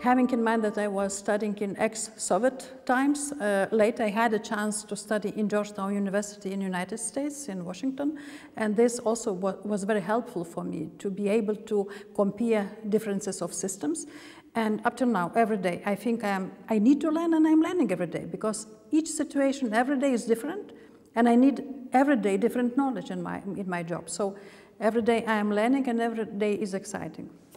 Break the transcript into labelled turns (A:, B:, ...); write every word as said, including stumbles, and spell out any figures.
A: having in mind that I was studying in ex-Soviet times, uh, later I had a chance to study in Georgetown University in the United States, in Washington, and this also wa was very helpful for me to be able to compare differences of systems. And up till now, every day, I think I, am, I need to learn, and I'm learning every day, because each situation every day is different, and I need every day different knowledge in my, in my job. So every day I am learning, and every day is exciting.